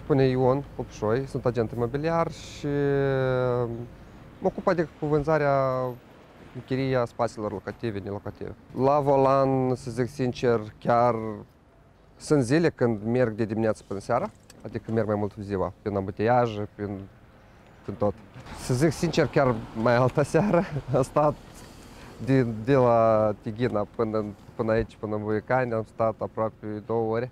spune Ion Popșoi, sunt agent imobiliar și mă ocup cu vânzarea, închiria spațiilor locative, nelocative. La volan, să zic sincer, chiar sunt zile când merg de dimineață până seara, adică merg mai mult ziua, prin ambuteiaje, prin tot. Să zic sincer, chiar mai altă seară am stat de la Tighina până aici, până în Voiecani, am stat aproape 2 ore.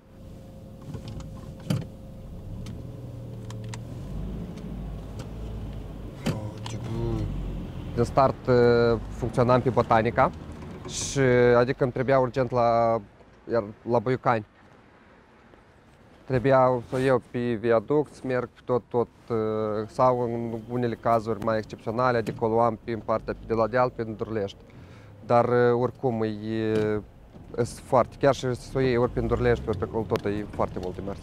Din start funcționam pe Botanica și adică îmi trebuia urgent la Boiucani. Trebuia să iau pe viaduct, să merg tot, sau în unele cazuri mai excepționale, adică o luam pe partea de la deal, pe Durlești. Dar oricum e foarte, chiar și să o iei ori pe Durlești, ori pe acolo tot e foarte mult de mers.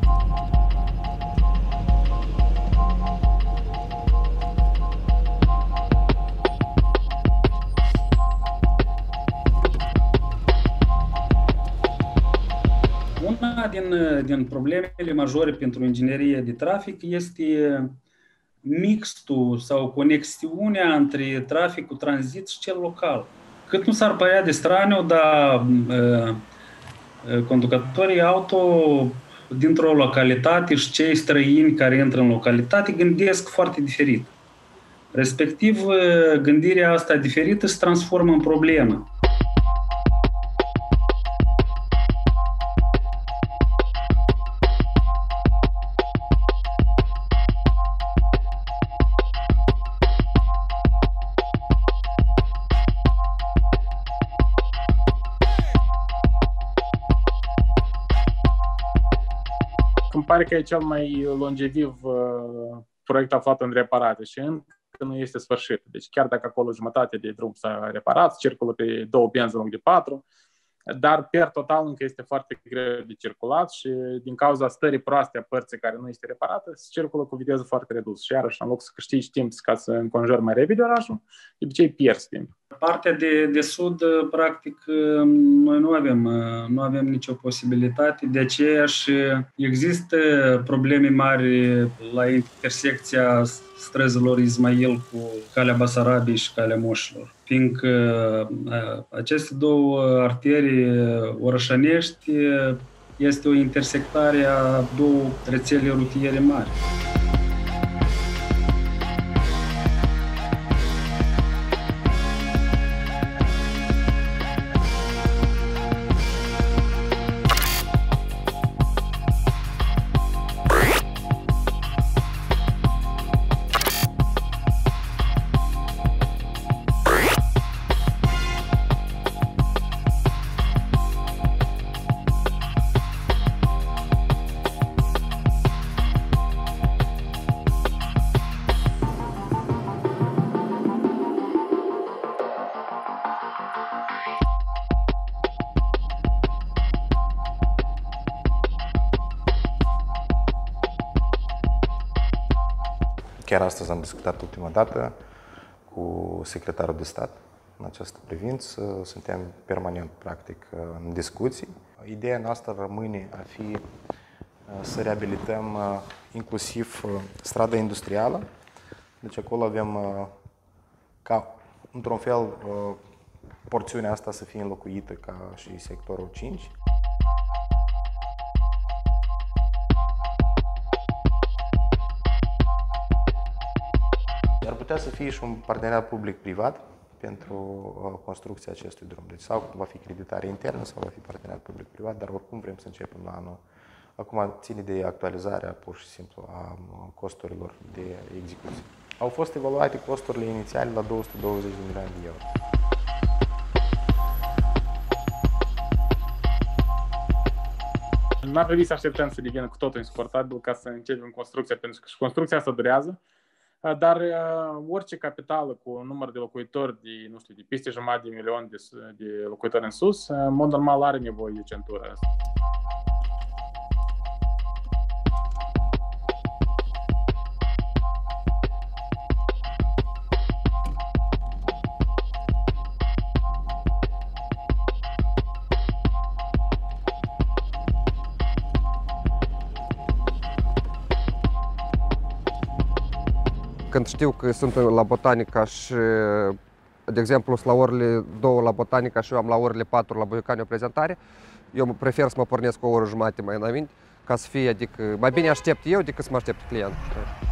Una din problemele majore pentru inginerie de trafic este mixtul sau conexiunea între traficul tranzit și cel local. Cât nu s-ar părea de straniu, dar conducătorii auto dintr-o localitate și cei străini care intră în localitate gândesc foarte diferit. Respectiv, gândirea asta diferită se transformă în problemă. Îmi pare că e cel mai longeviv proiect aflat în reparate și încă nu este sfârșit. Deci chiar dacă acolo jumătate de drum s-a reparat, circulă pe 2 benzi în loc de 4, dar per total încă este foarte greu de circulat și din cauza stării proaste a părții care nu este reparată, se circulă cu viteză foarte redusă și iarăși în loc să câștigi timp ca să înconjori mai repede orașul, de obicei pierzi timp. Partea de sud, practic, noi nu avem nicio posibilitate, de aceea și există probleme mari la intersecția străzilor Ismail cu calea Basarabiei și calea Moșilor, fiindcă aceste 2 arterii orășănești este o intersectare a 2 rețele rutiere mari. Chiar astăzi am discutat ultima dată cu secretarul de stat în această privință. Suntem permanent, practic, în discuții. Ideea noastră rămâne a fi să reabilităm inclusiv strada industrială. Deci acolo avem ca, într-un fel, porțiunea asta să fie înlocuită ca și sectorul 5. Ar putea să fie și un parteneriat public-privat pentru construcția acestui drum. Deci sau va fi creditare internă sau va fi parteneriat public-privat, dar oricum vrem să începem la anul. Acum ține de actualizarea pur și simplu a costurilor de execuție. Au fost evaluate costurile inițiale la 220 de milioane de euro. Nu ar trebui să așteptăm să devină cu totul insuportabil ca să începem construcția, pentru că și construcția asta durează. Dar orice capitală cu un număr de locuitori de, nu știu, de peste 1,5 milion de locuitori în sus, în mod normal are nevoie de centură asta. când știu că sunt la Botanica și, de exemplu, sunt la orele 2 la Botanica și eu am la orele 4 la Buiucani o prezentare, eu prefer să mă pornesc o oră jumate mai înainte, ca să fie, adică mai bine aștept eu decât să mă aștept clientul.